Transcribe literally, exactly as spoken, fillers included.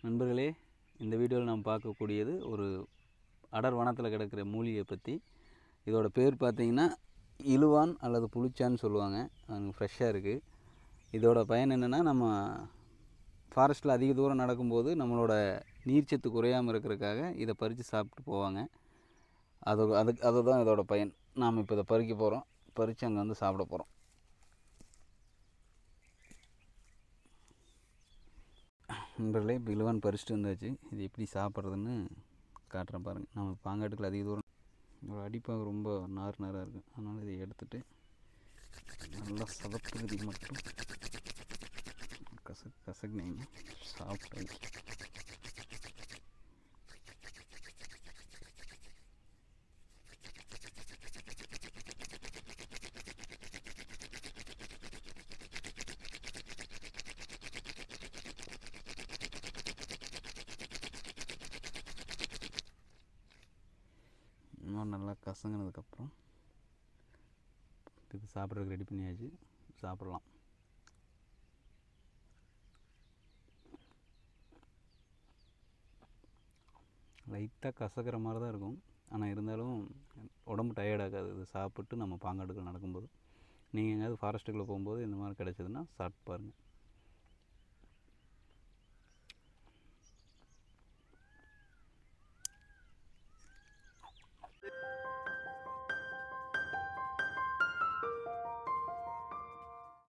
நண்பர்களே, இந்த வீடியோவில் நாம் பார்க்கக்கூடியது ஒரு அடர் வனத்தில் கிடக்கிற மூலிகையை பற்றி. இதோட பேர் பார்த்திங்கன்னா இலுவான் அல்லது புளிச்சான்னு சொல்லுவாங்க. அது ஃப்ரெஷ்ஷாக இருக்குது. இதோட பயன் என்னென்னா, நம்ம ஃபாரஸ்ட்டில் அதிக தூரம் நடக்கும்போது நம்மளோட நீர்ச்சத்து குறையாமல் இருக்கிறதுக்காக இதை பறித்து சாப்பிட்டு போவாங்க. அது அதுக்கு அதுதான் இதோட பயன். நாம் இப்போ இதை பறிக்க போகிறோம். பறித்து அங்கே வந்து சாப்பிட போகிறோம். நண்பர்களே, இப்போ இலுவான் பறிச்சுட்டு வந்தாச்சு. இது எப்படி சாப்பிட்றதுன்னு காட்டுறேன் பாருங்கள். நம்ம பாங்காட்டுக்குள்ள அதிக தூரம் இதோட அடிப்பாக ரொம்ப நார் நாராக இருக்குது. அதனால் இதை எடுத்துகிட்டு நல்லா சதப்புகுதி மட்டும் கசக் கசக்குனீங்க சாப்பிட்டு இன்னும் நல்லா கசங்கினதுக்கப்புறம் இது சாப்பிட்றதுக்கு ரெடி பண்ணியாச்சு. சாப்பிட்லாம். லைட்டாக கசக்கிற மாதிரி தான் இருக்கும். ஆனால் இருந்தாலும் உடம்பு டயர்டாகாது. இது சாப்பிட்டு நம்ம பாங்காட்டுக்குள்ள நடக்கும்போது. நீங்கள் எங்கேயாவது ஃபாரஸ்ட்டுக்குள்ளே போகும்போது இந்த மாதிரி கிடச்சதுன்னா சாப்பிட்டு பாருங்கள்.